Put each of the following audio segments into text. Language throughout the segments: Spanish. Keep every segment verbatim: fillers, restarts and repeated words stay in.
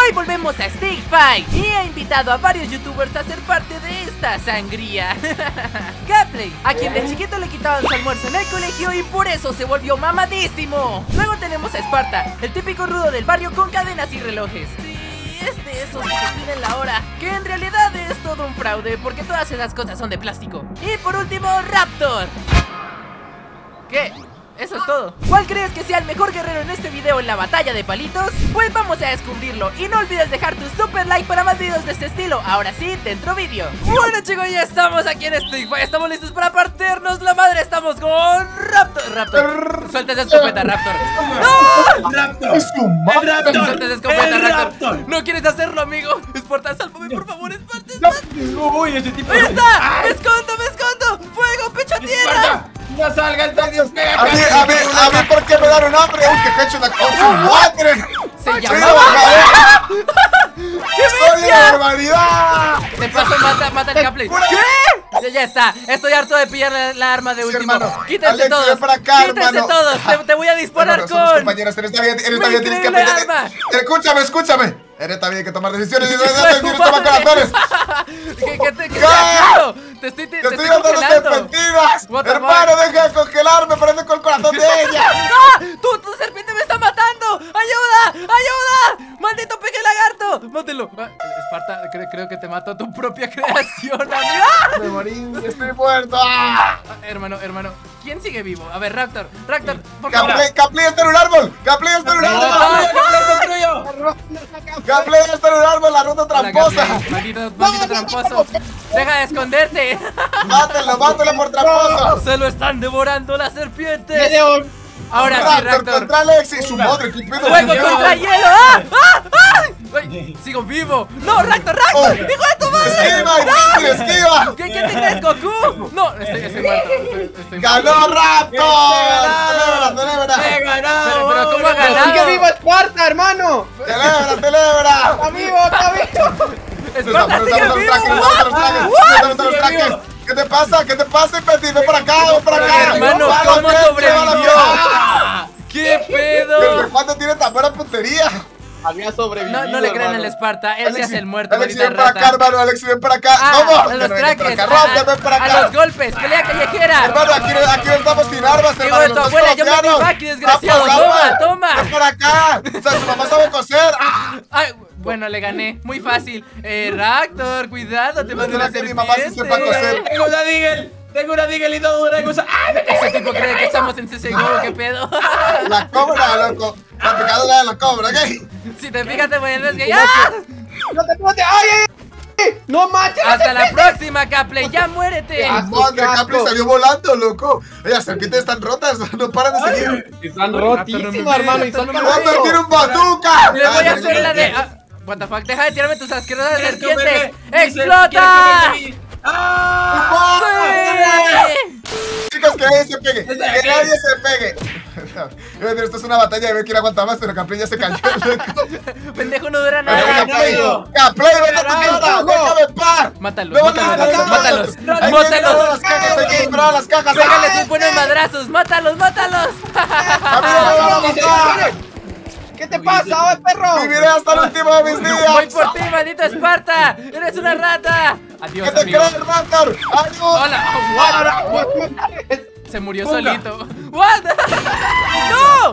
Hoy volvemos a Stick Fight y he invitado a varios youtubers a ser parte de esta sangría. Gapley, a quien de chiquito le quitaban su almuerzo en el colegio y por eso se volvió mamadísimo. Luego tenemos a Esparta, el típico rudo del barrio con cadenas y relojes. Sí, es de esos que te piden la hora, que en realidad es todo un fraude porque todas esas cosas son de plástico. Y por último, Raptor. ¿Qué? Eso es todo. ¿Cuál crees que sea el mejor guerrero en este video en la batalla de palitos? Pues vamos a descubrirlo. Y no olvides dejar tu super like para más videos de este estilo. Ahora sí, dentro vídeo. Bueno chicos, ya estamos aquí en Stick Fight. Estamos listos para partirnos la madre. Estamos con Raptor. Raptor, suelta esa escopeta, Raptor. ¡No! Raptor, es un Raptor. Suelta esa escopeta, Raptor. No quieres hacerlo, amigo. Esparta, sálvame por favor, Esparta. Uy, ese tipo. ¡Ahí está! ¡Me escondo, me escondo! ¡Fuego, pecho a tierra! ¡No salga el Dios! A mí, a mí, a mí, ¿por qué me dan un hambre? ¡Uy, qué hecho una cosa! ¡Madre! Se llama. ¡Soy una barbaridad! Te paso, mata, mata el Gapley. ¿Qué? Ya, ya está, estoy harto de pillar la, la arma de Sí, último. hermano. Quítense Alex, todos. ven para acá, Quítense hermano. todos. Te, te voy a disparar Hermano, somos con. compañeros, eres bien, eres ¡Mi bien, tienes que increíble aprender. arma! Escúchame, escúchame. Eres también que tomar decisiones y no ¡Hijo de tu tienes que tomar madre! corazones. ¿Qué, qué te, qué ¿Qué? te haciendo? Te estoy, te, Te te estoy estoy dando las congelando. serpentinas. What the Hermano, deja de congelarme, parece con el corazón de ella. ¡Ah! ¡Tu, tu serpiente me está matando! ¡Ayuda! ¡Ayuda! ¡Maldito peje lagarto! ¡Mátelo! Ah, Esparta, creo, creo que te mató tu propia creación, amigo. ¡Ah! Me morí, estoy muerto. ¡Ah! Ah, hermano, hermano, ¿quién sigue vivo? A ver, Raptor, Raptor, por favor. Gapley, Gapley está en un árbol. Gapley está en un árbol. Gapley está en un árbol, la ruta Hola, tramposa. Gapley, Maldito, maldito tramposo. Deja de esconderte. Mátelo, mátelo por tramposo. Se lo están devorando las serpientes. León. Ahora sí, Raptor Raptor. contra Alex y su madre, qué pedo. ¡Fuego contra hielo! ¡Ah! ¡Ah! ¡Ah! Ay, ¡sigo vivo! ¡No, Raptor, Raptor! Oh. ¡Hijo de tu madre! Esquiva, imbécil, esquiva. ¿Qué, ¿Qué te crees, Goku? No, estoy, estoy muerto. Estoy, estoy ¡Ganó muerto. Raptor! ¡Celebra, celebra! ¡He ganado! Pero, pero, ¿cómo ha ¡Sigue ganado? vivo Esparta, hermano! ¡Celebra, celebra! ¡Está vivo, está vivo! ¡Esparta, sigue Nos vivo! trajes, nos trajes, ¡Ah! nos trajes, nos trajes. ¿Qué te pasa? ¿Qué te pasa, Imbécil? Ven por acá, ven por acá. Hermano, Vale, ¿cómo ven, sobrevivió? ¡Ah! ¡Qué ¿Desde pedo! cuándo tiene tan buena puntería? Había sobrevivido. No, no le crean al hermano. Esparta, él se hace el muerto, Alex, maldita ven para acá, rata. hermano. Alex, ven para acá. Ah, ¿Cómo? a Que los no venga trajes, para acá. Raptor, ven para a, a acá. los golpes, pelea callejera. Hermano, aquí, aquí no estamos sin armas, Hijo hermano. de tu los abuela, yo me colombianos. vi aquí, desgraciado. Vamos, Toma, vamos. toma. Ven para acá. O sea, su mamá sabe coser. ¡Ah! Ay, bueno, le gané, muy fácil. Eh, Raptor, cuidado, te mando Será una que mi mamá sí serpiente. sepa coser. Tengo una Digel. Tengo una Digel y no una cosa. ¡Ah! Ese tipo cree que estamos en C S G O, ¿qué pedo? La cobra, loco. La picadura de la cobra, ¿ok? Si te fijas te voy a decir ¡ah! ¡No te puedo! ¡Ay, ay, ay! ¡No manches! Hasta la próxima, Gapley, ya muérete. Ah, Madre, asco. Capri salió volando, loco. Oye, las serpientes están rotas, no paran de seguir. Están Raptor, no me rotísimos, hermano. Y son no me Raptor tiene un bazooka. Le voy a Ay, hacer la de... ay, ah, what the fuck, deja de tirarme tus asquerosas ¿Quieres serpientes. comerme? ¡Explota! ¿Quieres comerme? ¡Ah! ¡Sí! Chicos, que nadie se pegue. Que nadie se pegue. Esto es una batalla de ver quién aguanta más, pero Capri ya se cayó, loco. Pendejo no dura Pero nada. Capri, no. Capri, vete a tu casa, déjame en paz. Mátalos, Me van a mátalos, matar. mátalos, Hay que disparar a mátalos. las cajas, hay que disparar a las cajas. Pégales sus buenos madrazos, mátalos, mátalos. A mí no me van a matar. ¿Qué te pasa, oh, perro? Viviré hasta el último de mis días. Voy por ti, maldito Esparta. Eres una rata. Adiós, ¿Qué te amigo. crees, Raptor? ¡Ayuda! Hola, what? Se murió solito. What? ¡No!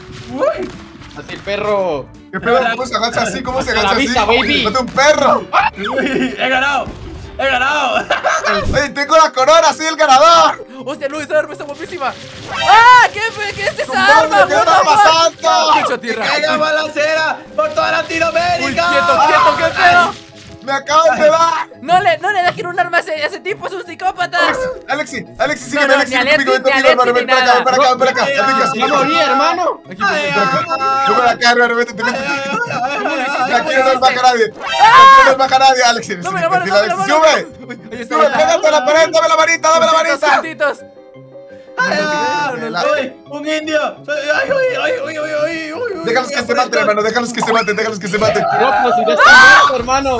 Así el perro. ¿Qué pedo? ¿Cómo se agacha así? ¿Cómo se A la agacha así? vista, baby. ¡Mate un perro! ¡He ganado! ¡He ganado! ¡Oye, tengo la corona! ¡Soy el ganador! Hostia, no, esa arma está guapísima. ¡Ah! ¿Qué, fue? ¿Qué es esa arma? ¿Qué What está the fuck? pasando? Pecho a tierra. ¡Caiga balacera por toda Latinoamérica! Uy, quieto, quieto, ¿qué pedo? ¡Me acaban de dar! No le, no le dejen un arma a ese, a ese tipo, es un psicópata. Alexi, Alexi, sígueme, No, no, Alexi, ni ven conmigo, Alexi, ven ni conmigo, hermano, ven para acá, ven para acá, ven para acá. Ay, Ven para acá, ay, ven para acá. morí, hermano. Aquí, Ay, aquí. ay, Ven para acá, hermano, vete, vete, vete. ay, Aquí no nos baja nadie. Aquí ¡Ah! no nos baja nadie, Alexi. Dame la mano, Tranquila, dame la Alexi, mano. sube. Uy, ahí está, Sube, ahí está. pégate a la pared, dame la manita, dame la Puntitos, manita. puntitos. ay, ¡un indio! ¡Ay, ay, ay, ay, ay, ay, ay! Déjalos que se maten, hermano, déjalos que se maten, déjalos que se maten. No, pues si ya está muerto, hermano.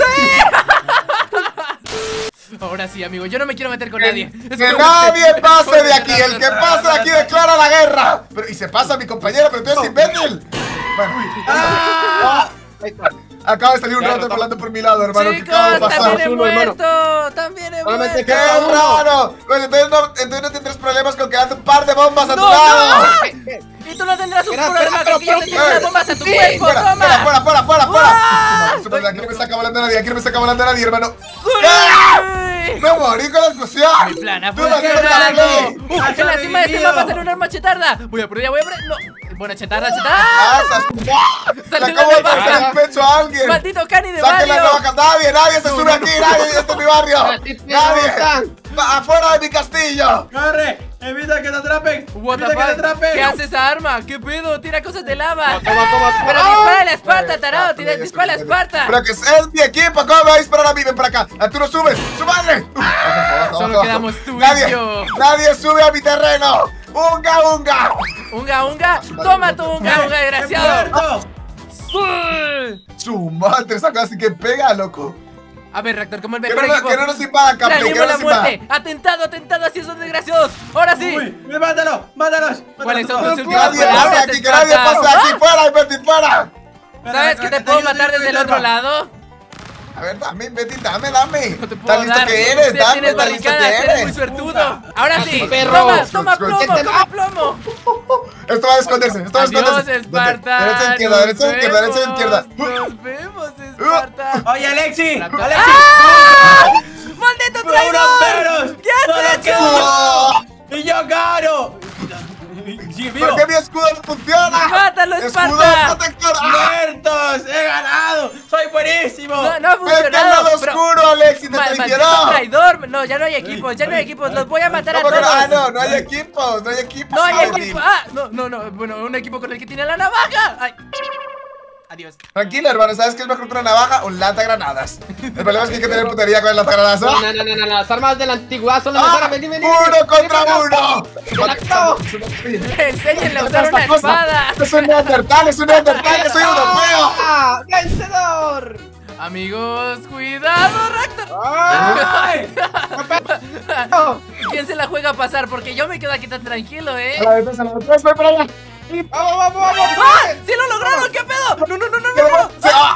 Ahora sí, amigo, yo no me quiero meter con nadie. Es Que que- nadie pase de aquí, el que pase de aquí declara la guerra. Pero, y se pasa mi compañero, pero tú eres imbécil. Bueno, ¡Ah! Ahí está. Acaba de salir un Claro, rato toma. volando por mi lado, hermano. ¿Qué Chicos, acaba de pasar? también he Uno, hermano. muerto. También he Solamente muerto. ¡Qué queda uno. raro! Pues entonces no, entonces no tendrás problemas con que lance un par de bombas a tu No, lado. Y tú no tendrás un Espera, problema espera, con que yo pero te ¿por tire qué? las bombas a tu Sí, cuerpo. ¡Fuera, ¡Toma! fuera, fuera, fuera, fuera! fuera! ¡Ah! Su madre, Aquí no me saca volando nadie, aquí no me saca volando nadie, hermano. ¡Uy! ¡Me morí con la explosión! Mi plan ha ¡Tú la tienes funcionado. para mí! Uh, ¡Has en la cima de este sobrevivido! mapa sale un arma chetarda. Voy a por ella, voy a por ella. No. Buena chetarda, ¡Ah, chetarda. esas- ¡Le Salió acabo de una partir navaja. el pecho a alguien! Maldito Cani de ¡Saquen las Mario. navajas! ¡Nadie, nadie se sube aquí! ¡Nadie! ¡Este es mi barrio! Así te ¡Nadie! gustan. Va ¡Afuera de mi castillo! ¡Corre! ¡Evita que te atrapen! What the ¡Evita que te fuck? atrapen! ¿Qué hace esa arma? ¿Qué pedo? Tira cosas de lava. Toma, toma, Pero toma. dispara la Esparta, Ah, tarado. Tira, dispara la Esparta. Pero que es mi equipo, ¿cómo me va a disparar a mí? Ven para acá, Arturo, subes, ¡su madre! Solo quedamos tú y nadie, yo. Nadie sube a mi terreno. ¡Unga, unga! Unga, unga. Toma tu unga, unga, ¡He desgraciado. muerto! Sí. Su madre, esa cosa así que pega, loco. A ver, Raptor, como el Que mejor no, equipo. que no nos invadan, campeón, que Planeemos no la nos invadan. muerte. Atentado, atentado, así esos desgraciados. Ahora sí. ¡Uy! ¡Mátalo! ¡Mátalos! ¿Cuáles son ¡Mátalos tus todos! últimas Nadie palabras, pasa aquí, que nadie Esparta? pasa aquí, fuera, Betty, fuera. ¿Sabes que te puedo matar desde el otro lado? A ver, dame, Betty, dame, dame. No te puedo ¿Tan listo dar. que eres? Usted Dame, tienes tan listo barricadas, que eres muy eres. suertudo. Ahora sí. perro. Toma, toma plomo, Escucha. toma plomo. Esto va a esconderse, esto va a Adiós, esconderse. Esparta. Derecha, izquierda, derecha, Nos izquierda, derecha, izquierda. vemos, Nos vemos, Esparta. ¡Oye, Alexi! Raptor. ¡Alexi! ¡Ah! ¡Maldito ¡Unos traidor! perros! ¿Qué has ¡Solo hecho? queda uno! ¡Y yo gano! ¡Sí, vivo! ¿Por qué mi escudo no funciona? ¡Mátalo, ¡Escudo Esparta! protector! ¡Ah! ¡Muertos! ¡He ganado! ¡Soy buenísimo! No, no ha ¡Vete al funcionado. lado pero- oscuro, Alexi! ¡Te Ma- traicionó! maldito traidor. No, ya no hay equipos, ya no hay equipos. Los voy a matar a ¿Cómo que no? Ah, todos. no, no hay equipos, no hay equipos. No hay Betty. equipo. Ah, no, no, no. Bueno, un equipo con el que tiene la navaja. Ay. Adiós. Tranquilo, hermano, ¿sabes qué es mejor que una navaja? Un lanzagranadas. El problema es que hay que tener putería con el lanzagranadas. No, no, no, no, no, las armas de la antigüedad son las ¡Ah! mejores. Vení, vení. ¡Uno vení, contra vení, uno! ¡Se la acabo! Enséñenle a usar una espada. ¡Es un neandertal, es un neandertal, que soy europeo! ¡Ah! ¡Vencedor! Amigos, cuidado, Raptor. ¡Ah! ¡Ay! ¡No! ¿Quién se la juega a pasar? Porque yo me quedo aquí tan tranquilo, ¿eh? A la defensa, a la defensa, voy para allá. ¡Vamos, vamos, vamos! ¡Ah! ¡Sí lo lograron! ¿Qué pedo? ¡No, no, no, no, no! no. ¡Ah!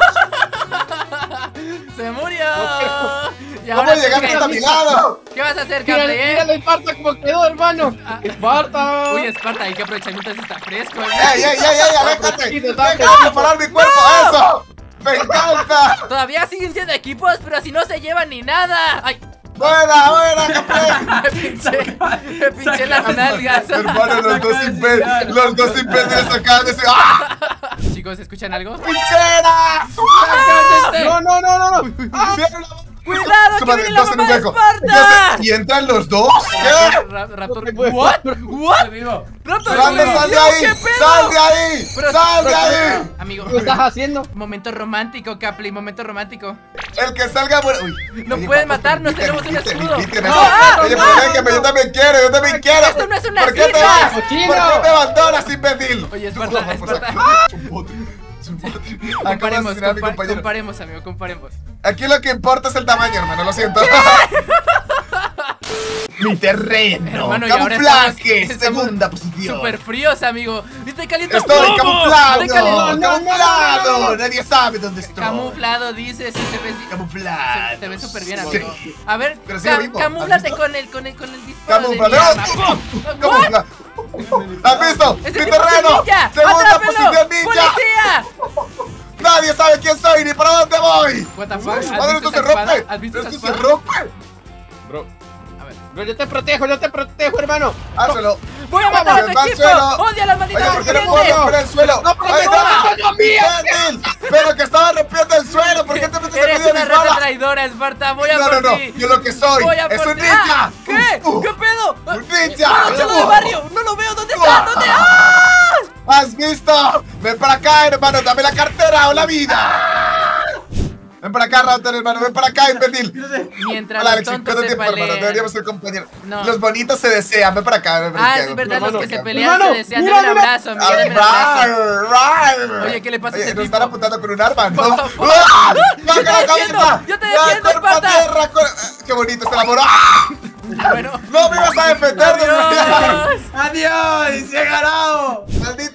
¡Se murió! Y ¿Cómo ahora llegaste qué? hasta mi lado? ¿Qué vas a hacer, Mírale, Caple, eh? mírale, Esparta, como quedó, hermano. Ah. ¡Esparta! Uy, Esparta, hay que aprovechamiento si está fresco, ¡Ey, ¿eh? ey, ey, ey! ¡Aléjate! Tranquilo, ¡Deja date. de parar mi cuerpo! ¡Eso! ¡Me encanta! Todavía siguen siendo equipos, pero si no se llevan ni nada. ¡Ay! ¡Buena, buena, campeón! Me pinché, me pinché las nalgas. Hermano, los dos imbéciles, los dos imbéciles acaban de decir ¡ah! Chicos, ¿escuchan algo? ¡Pinchera! ¡Cállense! ¡No, no, no, no! no. ¡Ah! ¡Vieron la- ¡Cuidado, Su que madre, viene la dos en mamá un de hueco. Esparta! ¿Y entran los dos? ¿Qué? Ra- Raptor, No te puedo- ¿what? ¿What? ¡Estoy vivo! Raptor, ¡Grande, ¿qué sal de pedo? ahí! ¿Qué pedo? ¡Sal de ahí! Pero- ¡Sal de pero- ahí! Amigo, ¿Qué estás haciendo? momento romántico, Capli, momento romántico. El que salga bueno. Uy, No oye, pueden vamos, matarnos, inviten, tenemos un inviten, escudo. inviten No, eso. ah, Oye, no, pero no, déjame, no. yo también quiero, yo también quiero. Esto no es una ¿Por qué te cita. vas? ¡Cochino! ¿Por qué te abandonas, imbécil? Oye, Esparta, Vamos a- Esparta. Su bote, su bote. Acabo de Comparemos, asesinar a mi compa- compañero. comparemos, amigo, comparemos. Aquí lo que importa es el tamaño, hermano, lo siento. Mi terreno. Hermano, y ahora Camuflaje, estamos- estamos segunda posición. Súper fríos, amigo. ¿Viste caliente? Estoy plomo? camuflado. Estoy caliente- no, no, camuflado. no, no. Nadie sabe dónde estoy. Camuflado, dices, y se ve. Camuflado. Se, te ves súper bien, Sí. amigo. A ver, Pero ca sigo vivo. camúflate ¿Has visto? con el, con el, con el disparo de mi Camuflado. arma. Camuflado. ¿Has visto? ¡Ese ¡Mi tipo es terreno! ninja! ¡Segunda ¡Atrápelo! posición ninja! ¡Policía! ¡Nadie sabe quién soy ni para dónde voy! What the fuck? ¿Has Madre, visto esto se esa espada? rompe. ¿Has visto esa Esto se espada? rompe. Bro, A ver. bro, yo te protejo, yo te protejo, hermano. Hazlo. ¡Voy a matar a tu Vamos, equipo! suelo. ¡Odia las Oye, malditas ¿por qué no puedo serpientes! romper el suelo? No, pero ¡Ay, que no! no, no, mía. ¡Imbécil! ¡Pero que estaba rompiendo el suelo! ¿Por qué te metes en Eres medio de una mis rata balas? traidora, Esparta. Voy a No, no, por no. ti. Yo lo que soy Voy a es por un ti. ninja. ¡Ah! ¿Qué? Uh, ¿Qué pedo? ¡Un ninja! ¡No, no, de Uh. barrio! ¡No lo veo! ¿Dónde está? ¿Dónde? ¡Ah! ¿Has visto? Ven para acá, hermano. Dame la cartera o la vida. Ven para acá, Router, hermano. Ven para acá, imbécil. Mientras Hola, los Alexis. tontos ¿Cuánto se tiempo, hermano? peleen. Deberíamos ser compañeros. No. Los bonitos se desean. Ven para acá. Ven para Ah, acá, sí, ven verdad, para los acá. que se pelean se Hermano, desean. mira, Dame un mira. abrazo, amigo. Dame un abrazo. Rar, rar. Oye, ¿qué le pasa a Oye, ese nos tipo? están apuntando con un arma, ¿no? Por favor. ¡Ah! Yo ¡Baja te la defiendo, cabeza! yo te ¡Ya, defiendo, cuerpo a Esparta! tierra, cuer- ¡Qué bonito es el amor! ¡Ah! Bueno. ¡No me ibas a defender, desgraciado! Adiós. ¡Adiós! ¡Se ha ganado! ¡Maldito beso! Me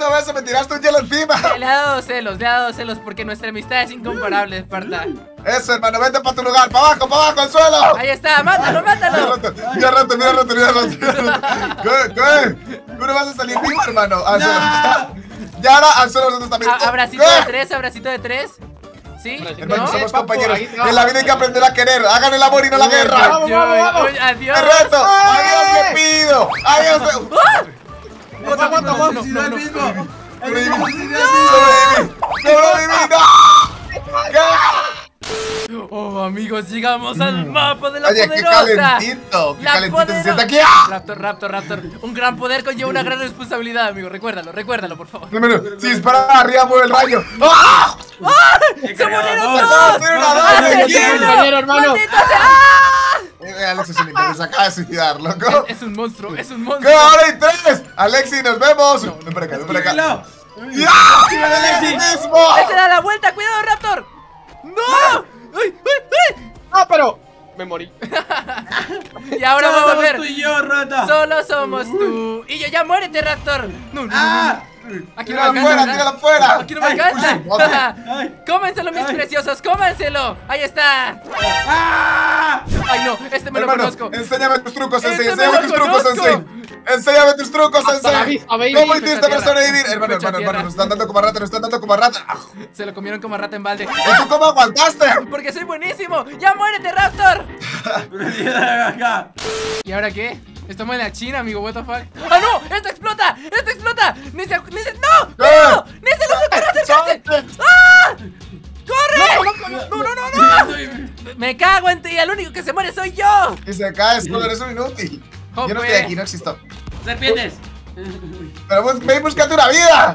me tiraste un hielo encima. Le ha dado celos, le ha dado celos porque nuestra amistad es incomparable, Esparta. Eso, hermano, vete para tu lugar, para abajo, para abajo, al suelo. Ahí está, mátalo, Mira mátalo. rato, mira rato, mira rato, mira rato, mira rato. ¿Qué? ¿Qué? Tú no vas a salir vivo, hermano. Al suelo. Y ahora al suelo nosotros también. A- Abracito ¿Qué? de tres, abracito de tres. ¿Sí? Hermano, ¿No? somos Papu, compañeros. ahí te va. En la vida hay que aprender a querer. Hagan el amor y no la guerra. Vamos, vamos, vamos. Uy, adiós. ¡Te reto! ¡Adiós, le pido! ¡Adiós! le- ¡Ah! Otra no, no, no, toxicidad no, mismo. no. El mismo toxicidad ¡Sobreviví! ¡Sobreviví! ¡No! ¿Qué? Oh, amigos, llegamos al mapa de la Oye, qué poderosa. calentito. Qué La calentito se podero- siente aquí. ¡Ah! Raptor, Raptor, Raptor. Un gran poder conlleva una gran responsabilidad, amigo. Recuérdalo, recuérdalo, por favor. Hermano, si dispara arriba, mueve el rayo. ¡Ah! ¡Ah! ¡Se murieron todos! ¡Hacer una doble ¡Asesino! kill! compañero, hermano. ¡Maldito sea! ¡Ah! Eh, Alex es un imbécil, se acaba de suicidar, loco. Es un monstruo, es un ¿Qué? monstruo. Ahora hay tres. Alexi, nos vemos. Ven para acá, ven para acá. Tranquilo. ¡Ya! ¡Alexi mismo! ¡Ese da la vuelta! ¡Cuidado, Raptor! ¡No! ¡Ay, ay, ay! Ah, pero me morí. Y ahora va a Somos volver. tú y yo, rata. Solo somos tú. Y yo, ya muérete, Raptor. No, no, no, ¡Ah! no. Aquí no me ¡Tírala alcanza, fuera, ¿verdad? tírala fuera! Aquí no me Ay, alcanza. uy, madre. Ay. Cómenselo, mis Ay. preciosos, cómenselo. Ahí está. ¡Ah! Ay, no, este me lo Hermano, conozco. enséñame tus trucos, Sensei. Este me Enséñame lo tus trucos, conozco. Sensei. Enséñame tus trucos, Hasta la Sensei. vista, baby. ¿Cómo Pecho hiciste para tierra. sobrevivir? Hermano, Pecho hermano, tierra. hermano, nos están dando como rata, nos están dando como rata. Se lo comieron como rata en balde. ¿Y tú cómo aguantaste? Porque soy buenísimo. ¡Ya muérete, Raptor! Acá. ¿Y ahora qué? Estamos en la China, amigo, what the fuck. ¡Ah, no! ¡Esto explota! ¡Esto explota! ¡Ni se... ¡Ni se... ¡No! ¡No! ¡Ni se no se puede acercarse! ¡Ah! ¡Corre! ¡No, no, no, no! ¡Me cago en ti! ¡El único que se muere soy yo! Y se cae, solo eres un inútil. Oh, Yo no pues. estoy aquí, no existo. Serpientes. Pero bus- ven, búscate una vida.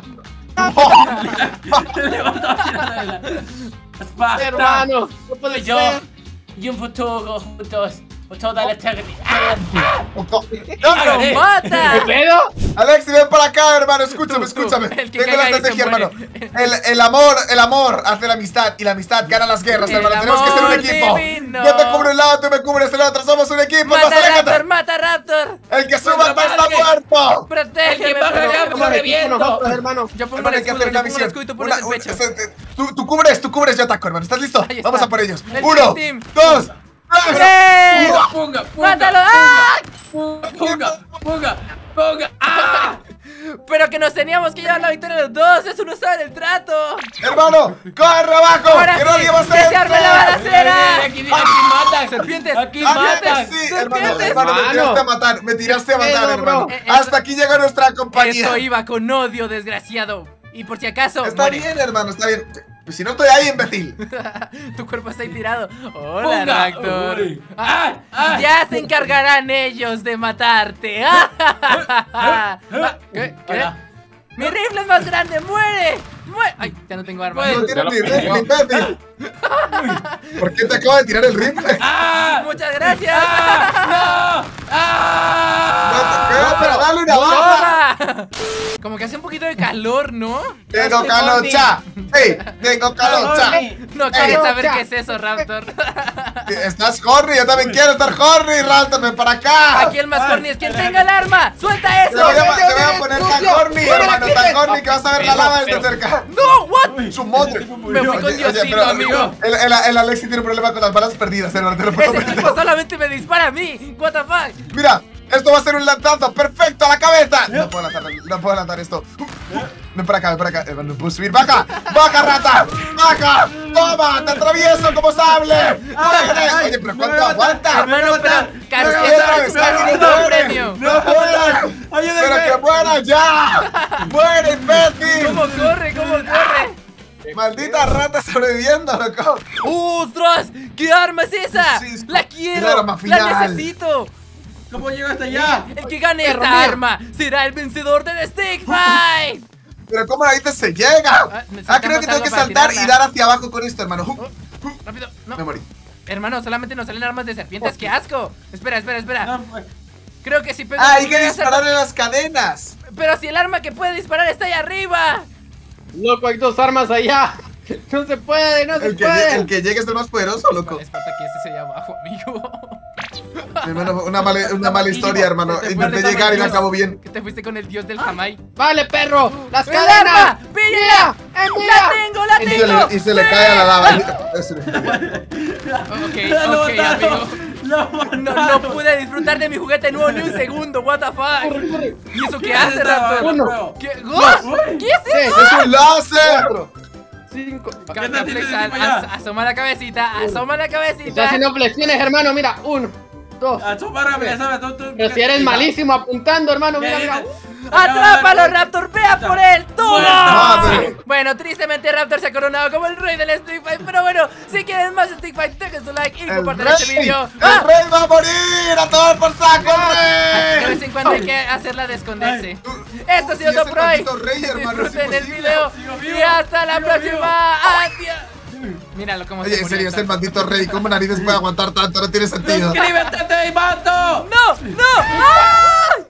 Le botó tirando de la Esparta. Hermano, no puede Yo ser. y un futuro juntos por toda la eternidad. ¡Lo ¿Qué mata! pedo? Alexi, ven para acá, hermano, escúchame, Tú, tú, escúchame. el que Tengo la caiga ahí se estrategia, hermano. muere. El, el amor, el amor hace la amistad y la amistad gana las guerras, El hermano. Tenemos que ser un amor equipo. divino. Yo te cubro un lado, tú me cubres el otro. Somos un equipo. ¡Mata, ¡No se Raptor! aléjate! ¡Mata, Raptor! El que suba Bueno, no está vale. muerto. ¡Protégeme! El que baja por ya, favor. pues, Somos reviento. equipo nosotros, hermano. Yo pongo Hermano, el hay que escudo, hacer yo una pongo el misión. escudo y tú pones Una- el pecho. un- este- este, tú, tú cubres, tú cubres, yo ataco, hermano. ¿Estás listo? Ahí está. Vamos a por ellos. El Uno, team. dos, tres. ¡Tres! Punga, punga, ¡Mátalo! ¡Ah! punga, punga, punga, punga. ¡Ah! Pero que nos teníamos que llevar la victoria los dos. Eso no estaba en el trato. Hermano, corre abajo. Ahora Que sí, nadie va a que se arme la balacera. Aquí, aquí matan. Serpientes. Aquí Ah, matan. sí, hermano, serpientes. hermano, me Hermano. tiraste a matar, me tiraste a matar, pedo, hermano. bro? Eh, eso- Hasta aquí llega nuestra compañía. Eso iba con odio, desgraciado. Y por si acaso, Está muere. bien, hermano, está bien. Pues si no estoy ahí, imbécil. Tu cuerpo está ahí tirado. Hola, Punga. Raptor. Uy. Ah, Ah, ah. ya se encargarán ellos de matarte. Ah, ¿Qué? ¿Qué? Hola. Mi rifle es más grande. ¡Muere! ¡Muere! Ay, ya no tengo arma. Pues, No tienes ya ni lo rifle, pilló. imbécil. ¿Por qué te acabo de tirar el rifle? ¡Ah! Muchas gracias. ¡No! ¡Ah! ¿Qué? Pero dale una baja. ¡Toma! Como que hace un poquito de calor, ¿no? Tengo calocha. ¡Ey! Tengo calocha. No quieres Ey. saber qué es eso, Raptor. ¿Estás horny? Yo también quiero estar horny, Raptor, ven para acá. Aquí el más horny es quien tenga el arma. ¡Suelta Te eso! voy a, te voy a poner tan horny, hermano, tan horny que vas a ver la lava desde cerca. ¡No! ¿What? Su madre. Me fui con Oye, oye, Diosito, pero, amigo. El, el, el Alexi tiene un problema con las balas perdidas, hermano, te lo puedo Ese prometer. tipo solamente me dispara a mí. What the fuck? Mira, esto va a ser un lanzazo perfecto a la cabeza. No puedo lanzar, no puedo lanzar esto. Ven para acá, ven para acá. Eh, No puedo subir. ¡Baja! ¡Baja, rata! ¡Baja! ¡Toma! ¡Te atravieso como sable! ¡Muere! Oye, pero ¿cuánto aguanta? Hermano, pero Carlos, no, eso no, es no, un no, segundo no, premio. ¡No mueran! ¡Pero que muera ya! ¡Muere, imbécil! ¿Cómo corre? ¿Cómo corre? ¡Maldita rata sobreviviendo, loco! ¡Ostras! ¿Qué arma es esa? Sí, es- ¡La el quiero! arma ¡La final. necesito! ¿Cómo llego hasta allá? El que gane Perro esta mío. arma será el vencedor del Stick Fight. ¿Pero cómo la dices se llega? Ah, Ah, necesitamos creo que tengo algo que para saltar y tirarla. dar hacia abajo con esto, hermano. Uh, Rápido, no. Me morí. Hermano, solamente nos salen armas de serpientes. ¡Qué asco! Espera, espera, espera. No, pues. Creo que si pego. Ah, hay que voy a hacer- dispararle las cadenas. Pero si el arma que puede disparar está ahí arriba. Loco, hay dos armas allá. No se puede, no se El que, puede. lle- el que llegue es el más poderoso, loco. Vale, Esparta, que ese sería abajo, amigo. Hermano, una mala, una mala historia, hermano. Te Intenté fuiste llegar y con no el acabó dios- bien. Que te fuiste con el dios del Jamai. Vale, perro. Las ¡El cadenas. arma! ¡Pilla! ¡Envía! ¡La tengo, la Y se tengo! le, y se le cae a la lava. Eso. Ok, ok, amigo. No, no pude disfrutar de mi juguete nuevo ni un segundo, what the fuck. ¿Y eso qué hace, Raptor? Uno. ¿Qué? ¡Ghost! ¿Qué es eso? ¡Es un láser! Cinco. Capta tienes Flex, para as- allá? asoma la cabecita, asoma la Estoy cabecita. haciendo flexiones, hermano. Mira, uno, dos. Asoma rápido, ¿sabes? Tú, tú- Pero si eres malísimo apuntando, hermano. Mira, mira. ¡Atrápalo, Raptor! ¡Vea por él! ¡Toma! Madre. Bueno, tristemente Raptor se ha coronado como el rey del Street Fight. Pero bueno, si quieren más Street Fight, dejen su like y ¡El compartan rey! este video. ¡El ¡Ah! rey va a morir! ¡A todo por saco, De rey! vez en cuando hay que hacerla de esconderse. Tú- Esto ha Sí, sido ese Top Pro. maldito rey, hermano, es Disfruten el imposible. video Sigo vivo, y hasta la sigo próxima. Adiós. Míralo cómo se Oye, en pone serio, el es el maldito rey. ¿Cómo narices puede aguantar tanto? No tiene sentido. ¡Suscríbete, te mato! ¡No! ¡No! ¡Ah!